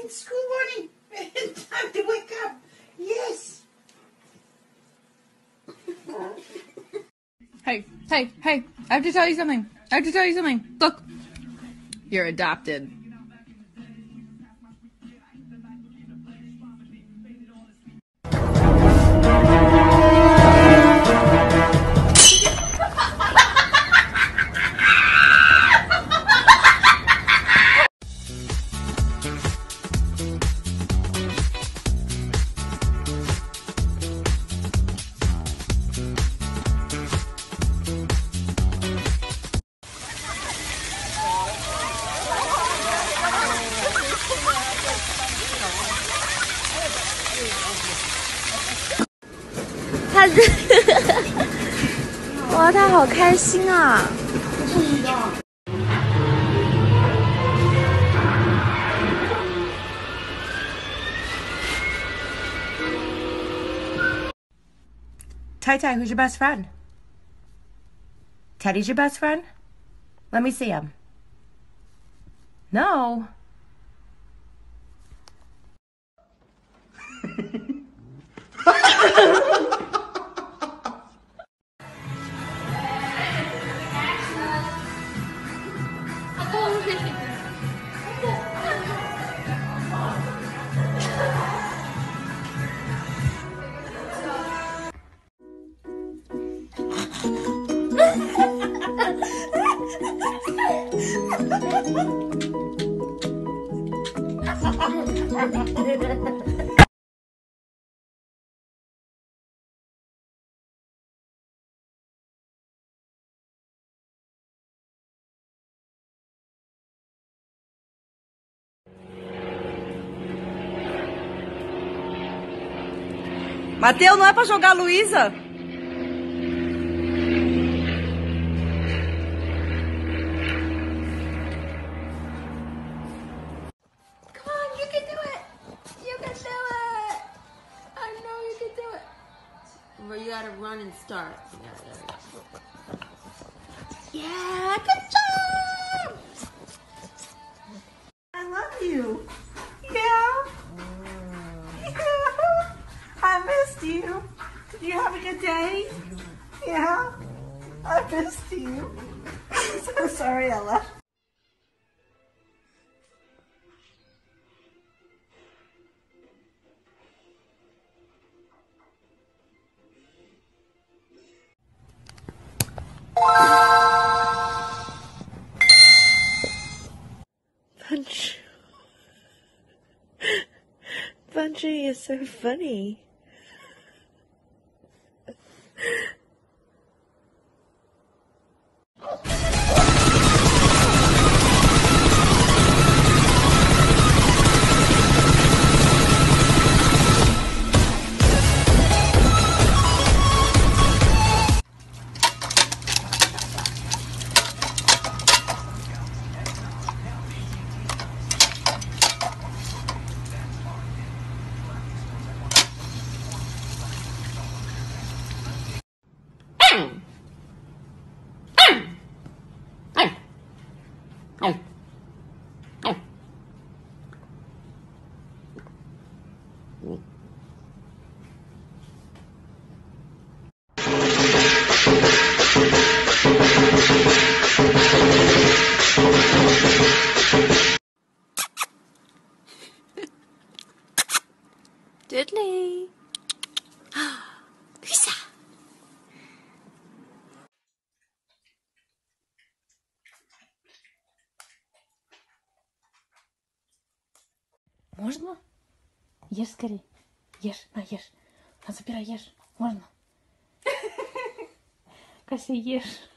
in school, Bonnie. Time to wake up. Yes. Hey, hey, hey, I have to tell you something. I have to tell you something. Look, you're adopted. 哇，他好开心啊！ Tai Tai, who's your best friend? Teddy's your best friend? Let me see him. No. Mateus, não é pra jogar a Luísa? Come on, you can do it. You can do it. I know you can do it. Well, you gotta run and start. Yeah, good job. I love you. Yeah. I missed you. Did you have a good day? Yeah. I missed you. I'm so sorry, Ella. Bunchy is so funny. Diddley. Lisa. Можно? Ешь скорее. Ешь, на, ешь. На, забирай, ешь. Можно? Кася, ешь.